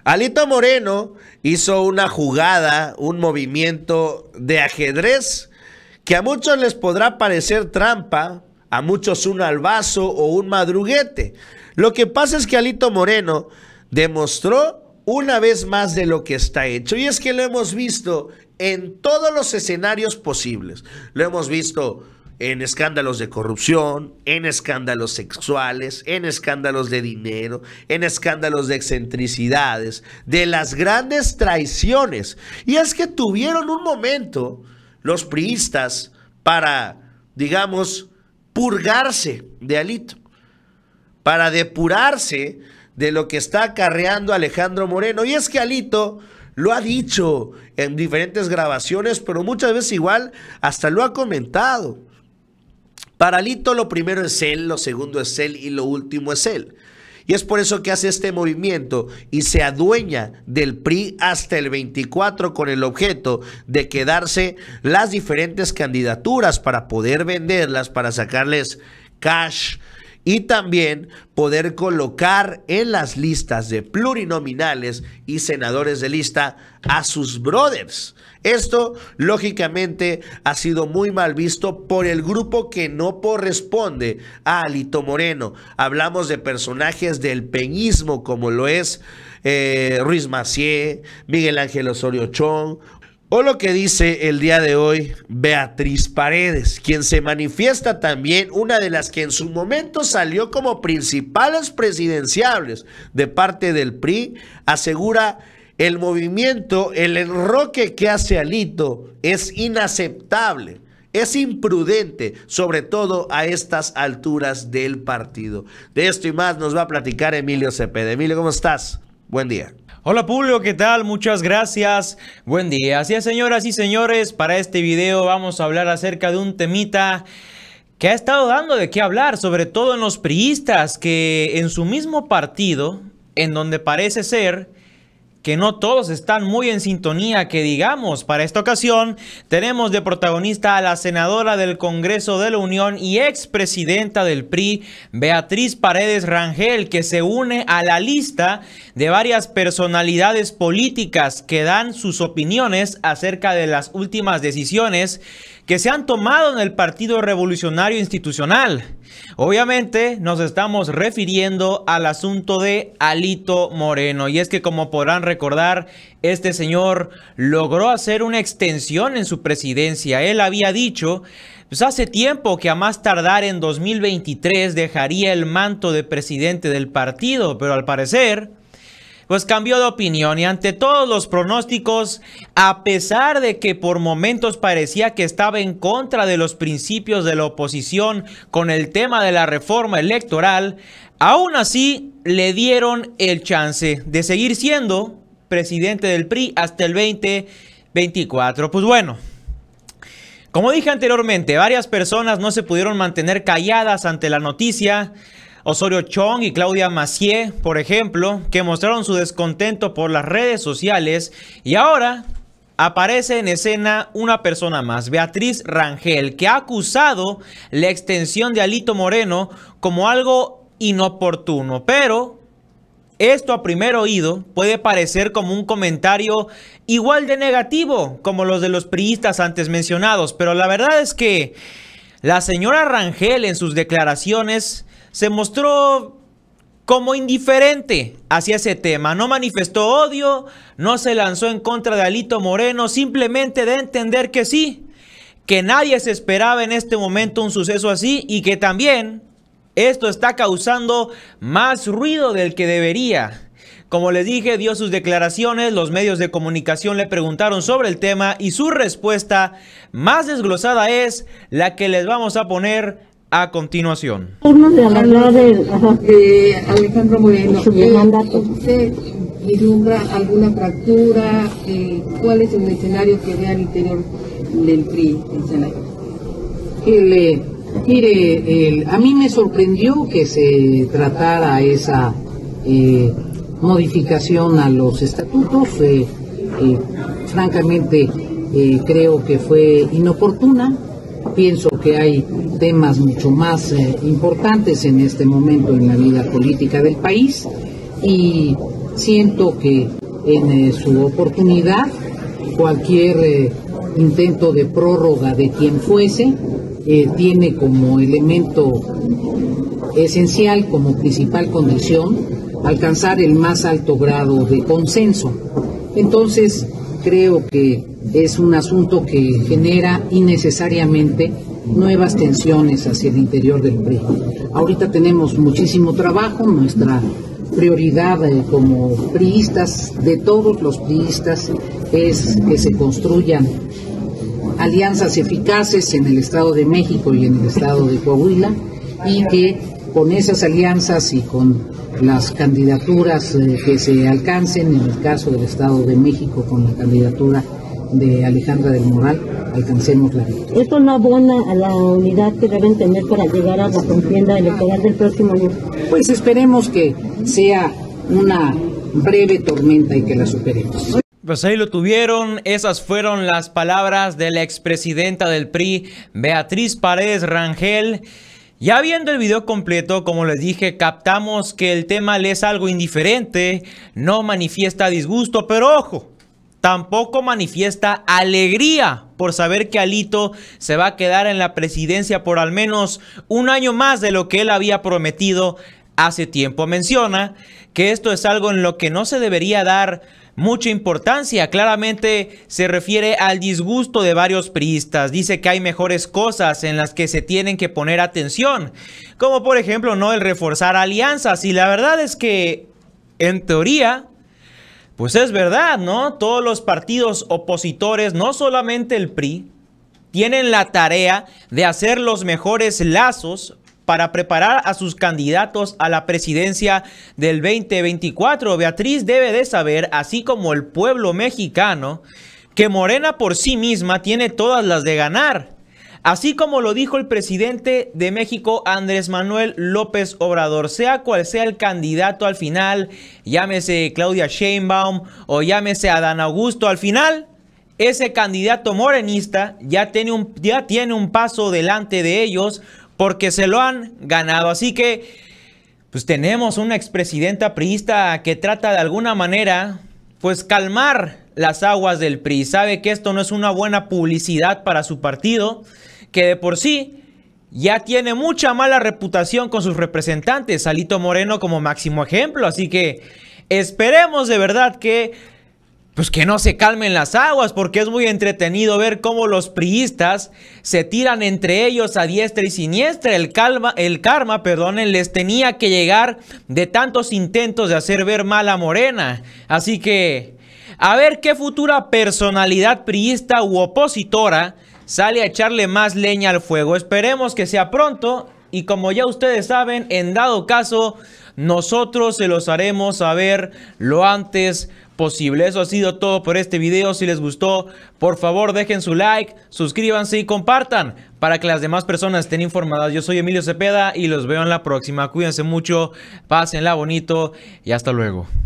Alito Moreno hizo una jugada, un movimiento de ajedrez que a muchos les podrá parecer trampa, a muchos un albazo o un madruguete. Lo que pasa es que Alito Moreno demostró una vez más de lo que está hecho, y es que lo hemos visto en todos los escenarios posibles. Lo hemos visto en escándalos de corrupción, en escándalos sexuales, en escándalos de dinero, en escándalos de excentricidades, de las grandes traiciones. Y es que tuvieron un momento los priistas para, digamos, purgarse de Alito, para depurarse de lo que está acarreando Alejandro Moreno. Y es que Alito lo ha dicho en diferentes grabaciones, pero muchas veces igual hasta lo ha comentado. Para Alito lo primero es él, lo segundo es él y lo último es él. Y es por eso que hace este movimiento y se adueña del PRI hasta el 24 con el objeto de quedarse las diferentes candidaturas para poder venderlas, para sacarles cash y también poder colocar en las listas de plurinominales y senadores de lista a sus brothers. Esto, lógicamente, ha sido muy mal visto por el grupo que no corresponde a Alito Moreno. Hablamos de personajes del peñismo como lo es Ruiz Massieu, Miguel Ángel Osorio Chong, o lo que dice el día de hoy Beatriz Paredes, quien se manifiesta también, una de las que en su momento salió como principales presidenciables de parte del PRI, asegura: el movimiento, el enroque que hace Alito es inaceptable, es imprudente, sobre todo a estas alturas del partido. De esto y más nos va a platicar Emilio Cepeda. Emilio, ¿cómo estás? Buen día. Hola Publio, ¿qué tal? Muchas gracias. Buen día. Así es, señoras y señores, para este video vamos a hablar acerca de un temita que ha estado dando de qué hablar, sobre todo en los priistas, que en su mismo partido, en donde parece ser que no todos están muy en sintonía, que digamos. Para esta ocasión tenemos de protagonista a la senadora del Congreso de la Unión y expresidenta del PRI, Beatriz Paredes Rangel, que se une a la lista de varias personalidades políticas que dan sus opiniones acerca de las últimas decisiones que se han tomado en el Partido Revolucionario Institucional. Obviamente nos estamos refiriendo al asunto de Alito Moreno, y es que, como podrán recordar, este señor logró hacer una extensión en su presidencia. Él había dicho pues hace tiempo que a más tardar en 2023 dejaría el manto de presidente del partido, pero al parecer pues cambió de opinión, y ante todos los pronósticos, a pesar de que por momentos parecía que estaba en contra de los principios de la oposición con el tema de la reforma electoral, aún así le dieron el chance de seguir siendo presidente del PRI hasta el 2024. Pues bueno, como dije anteriormente, varias personas no se pudieron mantener calladas ante la noticia. Osorio Chong y Claudia Massieu, por ejemplo, que mostraron su descontento por las redes sociales, y ahora aparece en escena una persona más, Beatriz Rangel, que ha acusado la extensión de Alito Moreno como algo inoportuno. Pero esto a primer oído puede parecer como un comentario igual de negativo como los de los priistas antes mencionados, pero la verdad es que la señora Rangel en sus declaraciones se mostró como indiferente hacia ese tema. No manifestó odio, no se lanzó en contra de Alito Moreno, simplemente de entender que sí, que nadie se esperaba en este momento un suceso así, y que también esto está causando más ruido del que debería. Como les dije, dio sus declaraciones, los medios de comunicación le preguntaron sobre el tema y su respuesta más desglosada es la que les vamos a poner a continuación. Alejandro Moreno, ¿usted vislumbra alguna fractura? ¿Cuál es el escenario que ve al interior del PRI en Senado? Mire, a mí me sorprendió que se tratara esa modificación a los estatutos. Francamente, creo que fue inoportuna. Pienso que hay temas mucho más importantes en este momento en la vida política del país, y Siento que en su oportunidad cualquier intento de prórroga de quien fuese tiene como elemento esencial, como principal condición, alcanzar el más alto grado de consenso. Entonces, creo que es un asunto que genera innecesariamente nuevas tensiones hacia el interior del PRI. Ahorita tenemos muchísimo trabajo, nuestra prioridad como priistas, de todos los priistas, es que se construyan alianzas eficaces en el Estado de México y en el Estado de Coahuila, y que con esas alianzas y con las candidaturas que se alcancen, en el caso del Estado de México con la candidatura de Alejandra del Moral, alcancemos la victoria. ¿Esto no abona a la unidad que deben tener para llegar a la contienda electoral del próximo año? Pues esperemos que sea una breve tormenta y que la superemos. Pues ahí lo tuvieron, esas fueron las palabras de la expresidenta del PRI, Beatriz Paredes Rangel. Ya viendo el video completo, como les dije, captamos que el tema le es algo indiferente, no manifiesta disgusto, pero ojo, tampoco manifiesta alegría por saber que Alito se va a quedar en la presidencia por al menos un año más de lo que él había prometido hace tiempo. Menciona que esto es algo en lo que no se debería dar mucha importancia. Claramente se refiere al disgusto de varios priistas. Dice que hay mejores cosas en las que se tienen que poner atención, como por ejemplo no el reforzar alianzas. Y la verdad es que en teoría pues es verdad, ¿no? Todos los partidos opositores, no solamente el PRI, tienen la tarea de hacer los mejores lazos para preparar a sus candidatos a la presidencia del 2024. Beatriz debe de saber, así como el pueblo mexicano, que Morena por sí misma tiene todas las de ganar. Así como lo dijo el presidente de México, Andrés Manuel López Obrador, sea cual sea el candidato al final, llámese Claudia Sheinbaum o llámese Adán Augusto, al final ese candidato morenista ya tiene un paso delante de ellos, porque se lo han ganado. Así que pues tenemos una expresidenta priista que trata de alguna manera pues calmar las aguas del PRI. Sabe que esto no es una buena publicidad para su partido, que de por sí ya tiene mucha mala reputación con sus representantes, Alito Moreno como máximo ejemplo. Así que esperemos de verdad que pues que no se calmen las aguas, porque es muy entretenido ver cómo los priistas se tiran entre ellos a diestra y siniestra. El karma, les tenía que llegar de tantos intentos de hacer ver mal a Morena. Así que a ver qué futura personalidad priista u opositora sale a echarle más leña al fuego. Esperemos que sea pronto, y como ya ustedes saben, en dado caso, nosotros se los haremos saber lo antes posible. Eso ha sido todo por este video. Si les gustó, por favor dejen su like, suscríbanse y compartan para que las demás personas estén informadas. Yo soy Emilio Cepeda y los veo en la próxima. Cuídense mucho, pásenla bonito y hasta luego.